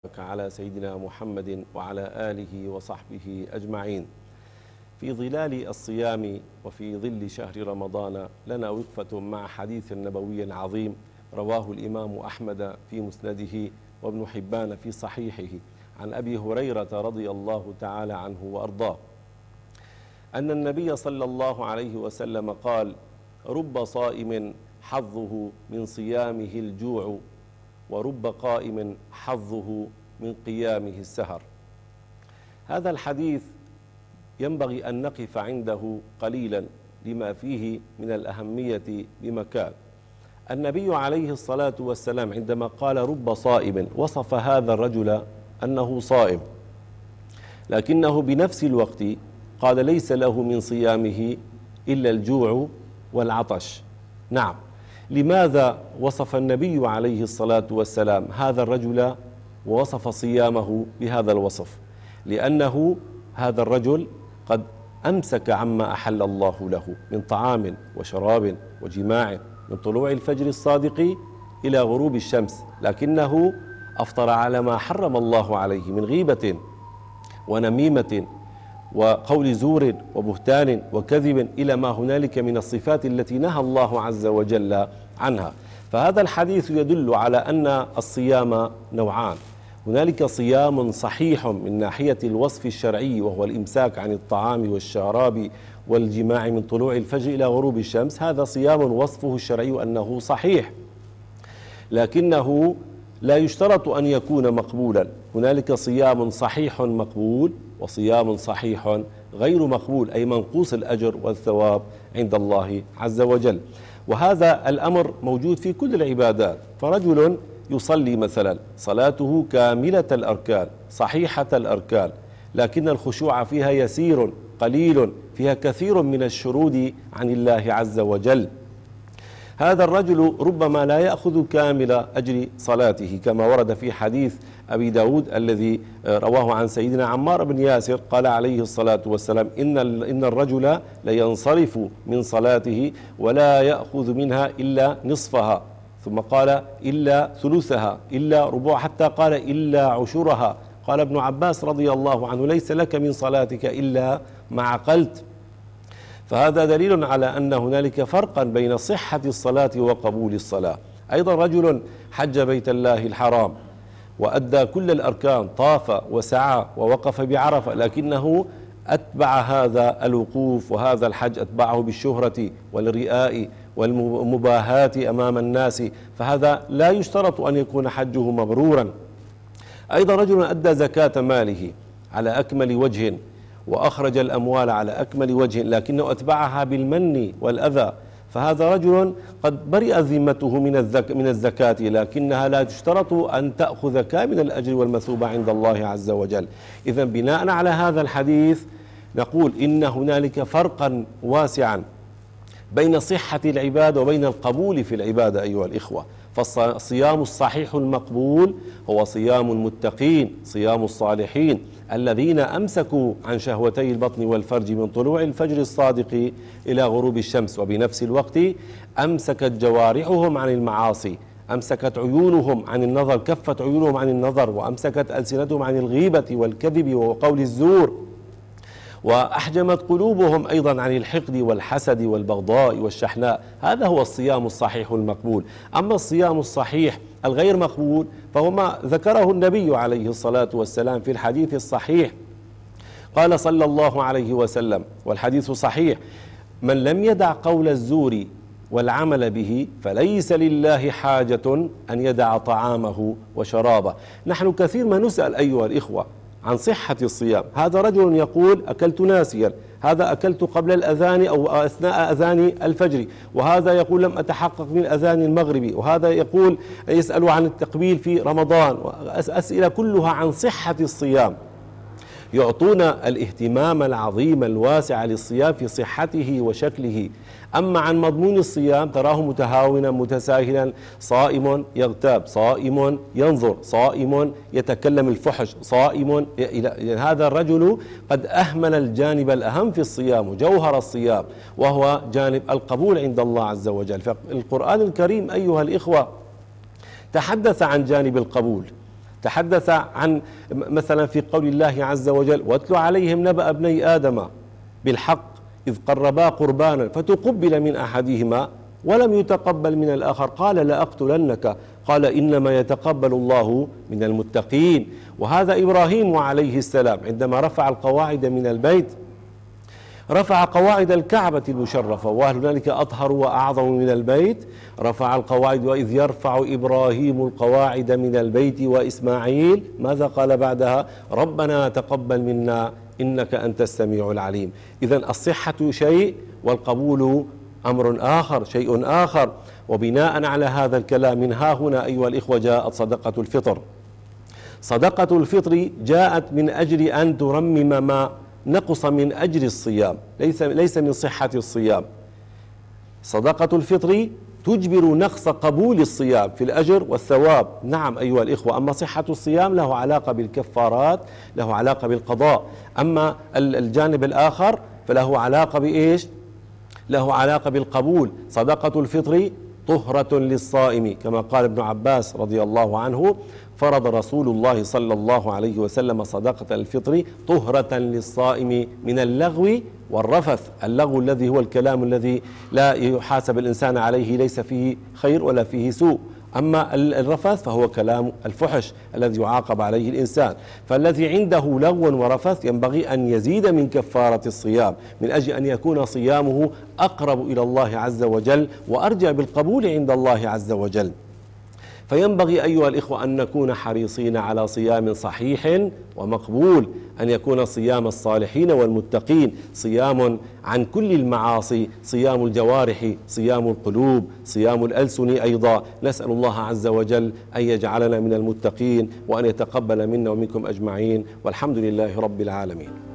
على سيدنا محمد وعلى آله وصحبه أجمعين. في ظلال الصيام وفي ظل شهر رمضان لنا وقفة مع حديث نبوي عظيم رواه الإمام أحمد في مسنده وابن حبان في صحيحه عن أبي هريرة رضي الله تعالى عنه وأرضاه أن النبي صلى الله عليه وسلم قال: رب صائم حظه من صيامه الجوع، ورب قائم حظه من قيامه السهر. هذا الحديث ينبغي أن نقف عنده قليلا لما فيه من الأهمية بمكان. النبي عليه الصلاة والسلام عندما قال رب صائم وصف هذا الرجل أنه صائم، لكنه بنفس الوقت قال ليس له من صيامه إلا الجوع والعطش. نعم، لماذا وصف النبي عليه الصلاة والسلام هذا الرجل ووصف صيامه بهذا الوصف؟ لأنه هذا الرجل قد أمسك عما أحل الله له من طعام وشراب وجماع من طلوع الفجر الصادق إلى غروب الشمس، لكنه أفطر على ما حرم الله عليه من غيبة ونميمة وقول زور وبهتان وكذب إلى ما هنالك من الصفات التي نهى الله عز وجل عنها. فهذا الحديث يدل على أن الصيام نوعان: هنالك صيام صحيح من ناحية الوصف الشرعي وهو الإمساك عن الطعام والشراب والجماع من طلوع الفجر إلى غروب الشمس، هذا صيام وصفه الشرعي أنه صحيح، لكنه لا يشترط أن يكون مقبولا. هنالك صيام صحيح مقبول وصيام صحيح غير مقبول، أي منقوص الأجر والثواب عند الله عز وجل. وهذا الأمر موجود في كل العبادات. فرجل يصلي مثلا صلاته كاملة الأركان صحيحة الأركان، لكن الخشوع فيها يسير قليل، فيها كثير من الشرود عن الله عز وجل، هذا الرجل ربما لا يأخذ كامل أجر صلاته، كما ورد في حديث أبي داود الذي رواه عن سيدنا عمار بن ياسر قال عليه الصلاة والسلام: إن الرجل لينصرف من صلاته ولا يأخذ منها إلا نصفها، ثم قال إلا ثلثها إلا ربع، حتى قال إلا عشرها. قال ابن عباس رضي الله عنه: ليس لك من صلاتك إلا ما عقلت. فهذا دليل على أن هنالك فرقا بين صحة الصلاة وقبول الصلاة. أيضا رجل حج بيت الله الحرام وأدى كل الأركان، طاف وسعى ووقف بعرفة، لكنه أتبع هذا الوقوف وهذا الحج أتبعه بالشهرة والرئاء والمباهاة أمام الناس، فهذا لا يشترط أن يكون حجه مبرورا. أيضا رجل أدى زكاة ماله على أكمل وجه وأخرج الأموال على أكمل وجه، لكنه أتبعها بالمن والأذى، فهذا رجل قد برئ ذمته من الزكاة، لكنها لا تشترط أن تأخذ كامل الأجر والمثوبة عند الله عز وجل. إذن بناء على هذا الحديث نقول إن هنالك فرقا واسعا بين صحة العبادة وبين القبول في العبادة أيها الإخوة. فالصيام الصحيح المقبول هو صيام المتقين، صيام الصالحين الذين أمسكوا عن شهوتي البطن والفرج من طلوع الفجر الصادق إلى غروب الشمس، وبنفس الوقت أمسكت جوارحهم عن المعاصي، أمسكت عيونهم عن النظر، كفت عيونهم عن النظر، وأمسكت ألسنتهم عن الغيبة والكذب وقول الزور، وأحجمت قلوبهم أيضا عن الحقد والحسد والبغضاء والشحناء. هذا هو الصيام الصحيح المقبول. أما الصيام الصحيح الغير مقبول فهو ما ذكره النبي عليه الصلاة والسلام في الحديث الصحيح، قال صلى الله عليه وسلم والحديث صحيح: من لم يدع قول الزور والعمل به فليس لله حاجة أن يدع طعامه وشرابه. نحن كثير ما نسأل أيها الإخوة عن صحة الصيام. هذا رجل يقول أكلت ناسيا، هذا أكلت قبل الأذان أو أثناء أذان الفجر، وهذا يقول لم أتحقق من أذان المغرب، وهذا يقول يسأل عن التقبيل في رمضان، أسئلة كلها عن صحة الصيام. يعطون الاهتمام العظيم الواسع للصيام في صحته وشكله. أما عن مضمون الصيام تراه متهاونا متساهلا، صائم يغتاب، صائم ينظر، صائم يتكلم الفحش، صائم هذا الرجل قد أهمل الجانب الأهم في الصيام وجوهر الصيام، وهو جانب القبول عند الله عز وجل. فالقرآن الكريم أيها الإخوة تحدث عن جانب القبول، تحدث عن مثلا في قول الله عز وجل: واتل عليهم نبأ ابني آدم بالحق إذ قربا قربانا فتقبل من أحدهما ولم يتقبل من الآخر قال لأقتلنك قال إنما يتقبل الله من المتقين. وهذا إبراهيم عليه السلام عندما رفع القواعد من البيت رفع قواعد الكعبة المشرفة، وهنالك أطهر وأعظم من البيت. رفع القواعد: وإذ يرفع إبراهيم القواعد من البيت وإسماعيل، ماذا قال بعدها؟ ربنا تقبل منا إنك أنت السميع العليم. إذن الصحة شيء والقبول أمر آخر، شيء آخر. وبناء على هذا الكلام من ها هنا أيها الإخوة جاءت صدقة الفطر. صدقة الفطر جاءت من أجل أن ترمم ما نقص من أجر الصيام، ليس من صحة الصيام. صدقة الفطر تجبر نقص قبول الصيام في الأجر والثواب. نعم أيها الإخوة، أما صحة الصيام له علاقة بالكفارات، له علاقة بالقضاء. أما الجانب الآخر فله علاقة بإيش؟ له علاقة بالقبول. صدقة الفطر طهرة للصائم، كما قال ابن عباس رضي الله عنه: فرض رسول الله صلى الله عليه وسلم صدقة الفطر طهرة للصائم من اللغو والرفث. اللغو الذي هو الكلام الذي لا يحاسب الإنسان عليه، ليس فيه خير ولا فيه سوء. أما الرفث فهو كلام الفحش الذي يعاقب عليه الإنسان. فالذي عنده لغو ورفث ينبغي أن يزيد من كفارة الصيام من أجل أن يكون صيامه أقرب إلى الله عز وجل وأرجى بالقبول عند الله عز وجل. فينبغي أيها الإخوة أن نكون حريصين على صيام صحيح ومقبول، أن يكون صيام الصالحين والمتقين، صيام عن كل المعاصي، صيام الجوارح، صيام القلوب، صيام الألسن أيضا. نسأل الله عز وجل أن يجعلنا من المتقين وأن يتقبل منا ومنكم أجمعين، والحمد لله رب العالمين.